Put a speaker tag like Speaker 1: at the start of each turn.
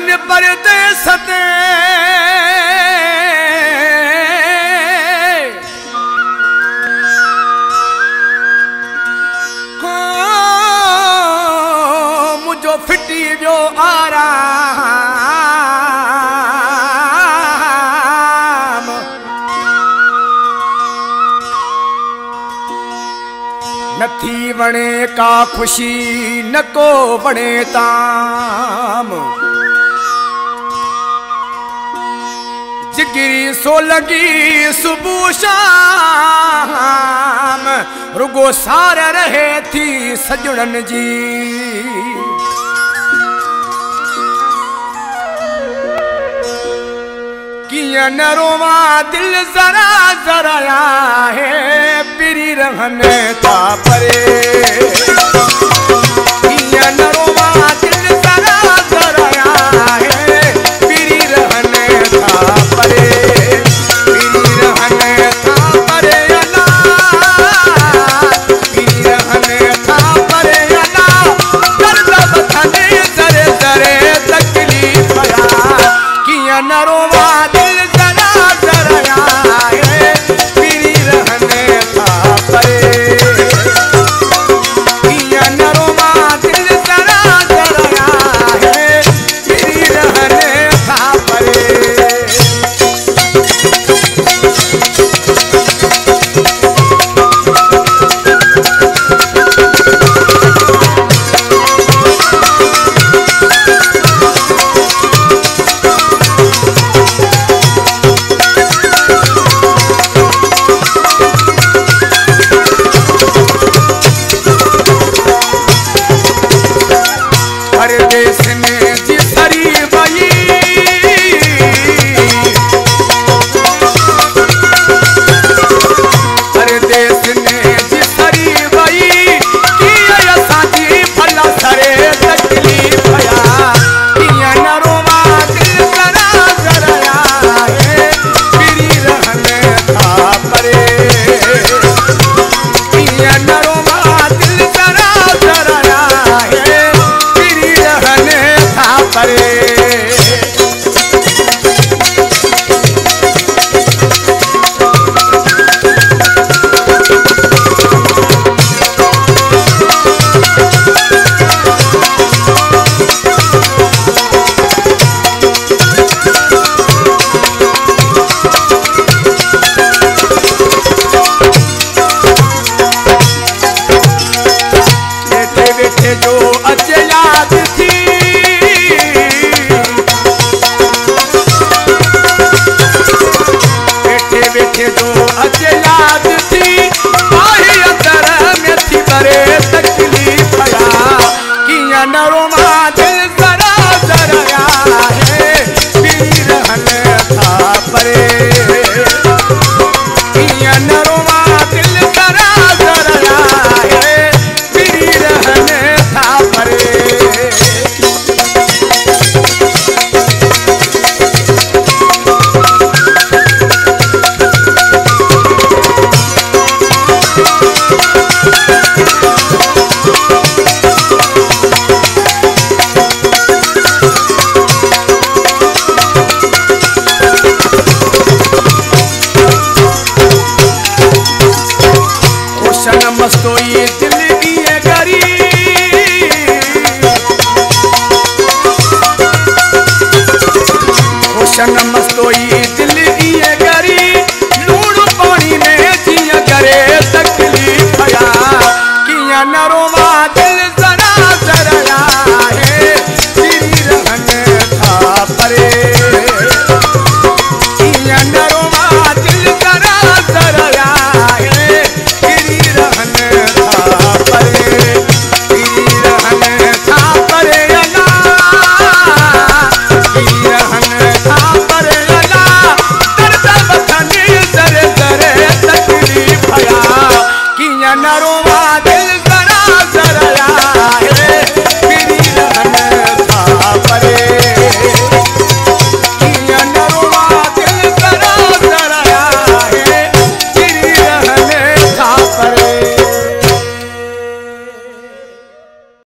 Speaker 1: रहन परदेस ते मुझो फिटी वियो आराम नथी वणे का खुशी न को वणे ताम जिगरी सोलगी सुबह शाम रुगो सार रहे थी सजड़न जी किया न रोवा दिल जरा जरा है पिरी रहने था परे किया न रोवा दिल जरा जरा है पिरी रहने था परे पिरी रहने था परे अला पिरी रहने था परे अला दर्द बथने जरे जरे तकलीफ या किया न रोवा